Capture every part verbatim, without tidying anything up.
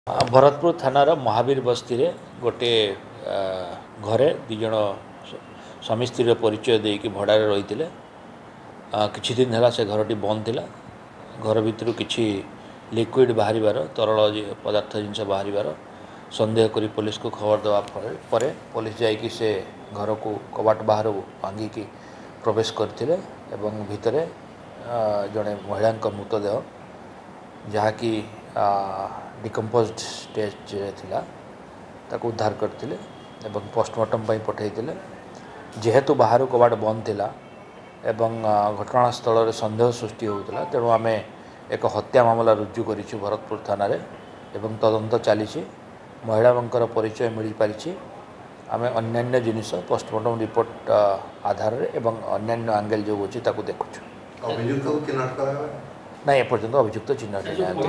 भरतपुर थानार महावीर बस्ती रे गोटे घरे दिज स्वामी स्त्री परिचय देकी भड़ा रही किछि दिन है से घरटी बंद थिला। घर भितर किछि लिक्विड बाहर तरल पदार्थ जिनस बाहर सन्देह करी पुलिस को खबर देवा पर पुलिस जाइकी से घर को कबाट बाहर भांगिकी प्रवेश करथिले एवं भितरे जड़े महिला मृतदेह जहाँकि डिकम्पोज्ड स्टेज थिला ताको उद्धार करथिले एवं पोस्टमार्टम पई पठाइथिले। जेहेतु बाहर कबाट बंद थिला एवं घटनास्थल रे संदेह सृष्टि होउतला तेणु आमे एक हत्या मामला रुजु करिछु भरतपुर थाना रे एवं तदंत चलीछि। महिला मंकर परिचय मिल पारिछि। आमे अन्यान्य जिनिस पोस्टमार्टम रिपोर्ट आधार रे एवं अन्यान्य एंगल जो अछि ताको देखुछु। अभियुक्त को चिन्हट करावा नहीं एपर्यंत अभियुक्त चिन्हट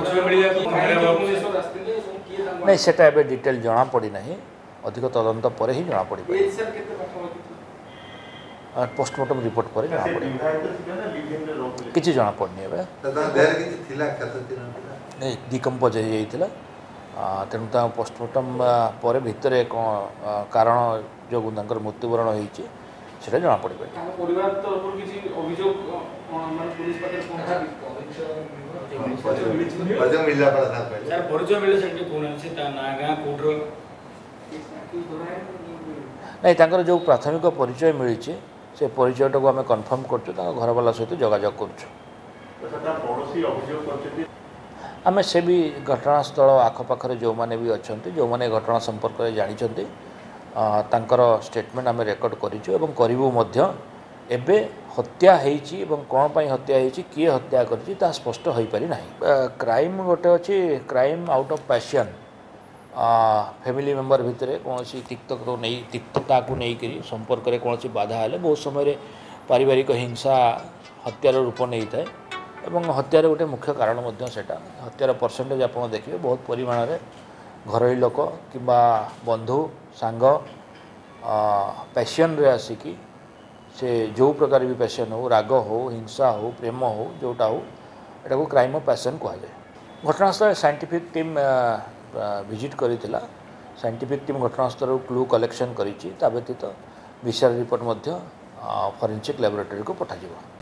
नहीं सेटा एबे डिटेल जना पड़ी नहीं अधिक तदंत पर ही जना पड़ी पोस्टमार्टम रिपोर्ट पर जना पड़ी किछि जना पड़नी एबे नहीं डिकम्पोज हो जाइतिला तेणु ता पोस्टमार्टम पर भितर कौन कारण जो तांकर मृत्युवरण होइछि सेटा जना पड़ी परिवार तरफ किछि अभियोग माने पुलिस पाखे परिचय मिलला पर था पहले सर परिचय मिले सेठी कोन अछि ता ना गां कोडर नहीं तांकर जो प्राथमिक परिचय मिली से परिचयटा को आम कन्फर्म कर घर वाला सहित जोगाजोग कर आम से भी घटनास्थल आखपाखे जो मैंने भी अच्छा जो मैंने घटना संपर्क में जानते स्टेटमेंट आम रेकर्ड करूँ एबे हत्या होती कौन पर हत्या होती किए हत्या कर स्पष्ट हो पारि ना। क्राइम गोटे अच्छी crime out of passion family member भितर कौन तिक्त को नहीं तिक्तता को लेकर संपर्क में कौन बाधा है बहुत समय पारिवारिक हिंसा हत्यार रूप नहीं थाए एवं हत्यार गोटे मुख्य कारण सेटा हत्यार परसेंटेज आप देखिए बहुत परिमाण में घरोई लोक कि बंधु सांग पैशन रे आसिकी से जो प्रकार भी पैशन हो राग हो हिंसा हो प्रेम हो जोटा हो एटा को क्राइम ऑफ पैशन कहुए। घटनास्थल साइंटिफिक टीम विजिट करिथिला साइंटिफिक टीम घटनास्थल क्लू कलेक्शन करिछि ता व्यतीत विशाल रिपोर्ट फॉरेंसिक लैबोरेटरी को पठाଯିବ।